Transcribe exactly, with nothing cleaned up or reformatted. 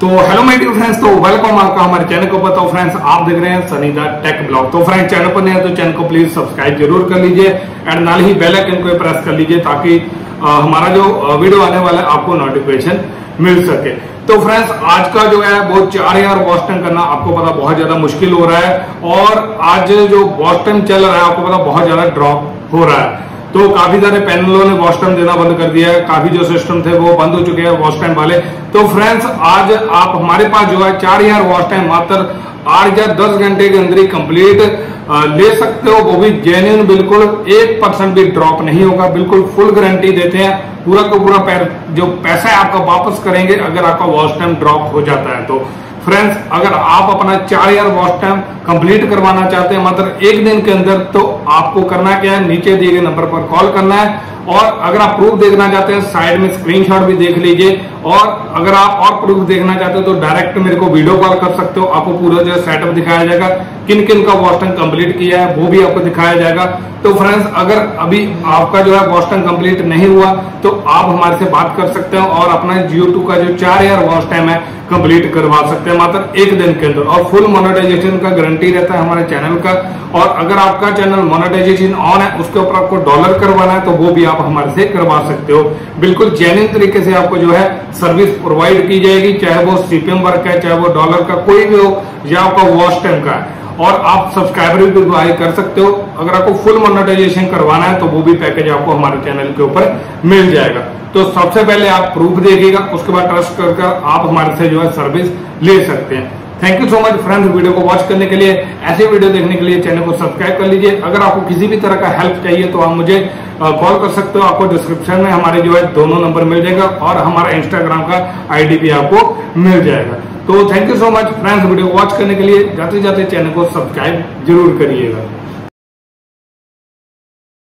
तो hello my dear friends, तो welcome आपका हमारे चैनल को। बताओ फ्रेंड्स, आप देख रहे हैं सनी दा टेक ब्लॉग। तो फ्रेंड्स, चैनल पर नए हैं तो चैनल को प्लीज सब्सक्राइब जरूर कर लीजिए एंड नाल ही बेल आइकन को प्रेस कर लीजिए ताकि आ, हमारा जो वीडियो आने वाला है आपको नोटिफिकेशन मिल सके। तो फ्रेंड्स, आज का जो है वो चार हजार वॉच टाइम करना आपको पता बहुत ज्यादा मुश्किल हो रहा है और आज जो वॉच टाइम चल रहा है आपको पता बहुत ज्यादा ड्रॉप हो रहा है। तो काफी सारे पैनलों ने वॉच टाइम देना बंद कर दिया है, काफी जो सिस्टम थे वो बंद हो चुके हैं वॉच टाइम वाले। तो फ्रेंड्स, आज आप हमारे पास जो है चार हजार वॉच टाइम मात्र आठ या दस घंटे के अंदर ही कंप्लीट ले सकते हो, वो भी जेन्युइन, बिल्कुल एक परसेंट भी ड्रॉप नहीं होगा, बिल्कुल फुल गारंटी देते हैं। पूरा का पूरा पैर जो पैसा है आपका वापस करेंगे अगर आपका वॉच टाइम ड्रॉप हो जाता है। तो फ्रेंड्स, अगर आप अपना चार हजार वॉच टाइम कंप्लीट करवाना चाहते हैं मात्र एक दिन के अंदर, तो आपको करना क्या है, नीचे दिए गए नंबर पर कॉल करना है। और अगर आप प्रूफ देखना चाहते हैं साइड में स्क्रीनशॉट भी देख लीजिए, और अगर आप और प्रूफ देखना चाहते हो तो डायरेक्ट मेरे को वीडियो कॉल कर सकते हो। आपको पूरा जो सेटअप दिखाया जाएगा, किन किन का वॉच टाइम कंप्लीट किया है वो भी आपको दिखाया जाएगा। तो फ्रेंड्स, अगर अभी आपका जो है वॉच टाइम कंप्लीट नहीं हुआ तो आप हमारे से बात कर सकते हो और अपना जियो टू का जो चार हजार वॉच टाइम है कंप्लीट करवा सकते हैं मात्र एक दिन के अंदर। और फुल मोनेटाइजेशन का गारंटी रहता है हमारे चैनल का। और अगर आपका चैनल मोनेटाइजेशन ऑन है, उसके ऊपर आपको डॉलर करवाना है तो वो भी आप हमारे से करवा सकते हो। बिल्कुल जेन्युइन तरीके से आपको जो है सर्विस प्रोवाइड की जाएगी, चाहे वो सीपीएम वर्क है, चाहे वो डॉलर का कोई भी हो या आपका वॉच टाइम का है। और आप सब्सक्राइबर भी बाय कर सकते हो। अगर आपको फुल मोनेटाइजेशन करवाना है तो वो भी पैकेज आपको हमारे चैनल के ऊपर मिल जाएगा। तो सबसे पहले आप प्रूफ देखिएगा, उसके बाद ट्रस्ट कर कर आप हमारे से जो है सर्विस ले सकते हैं। Thank you so much friends, video को वॉच करने के लिए। ऐसे वीडियो देखने के लिए चैनल को सब्सक्राइब कर लीजिए। अगर आपको किसी भी तरह का हेल्प चाहिए तो आप मुझे कॉल कर सकते हो। आपको डिस्क्रिप्शन में हमारे जो है दोनों नंबर मिल जाएगा और हमारा इंस्टाग्राम का आईडी भी आपको मिल जाएगा। तो thank you so much friends, video को वॉच करने के लिए। जाते जाते चैनल को सब्सक्राइब जरूर करिएगा।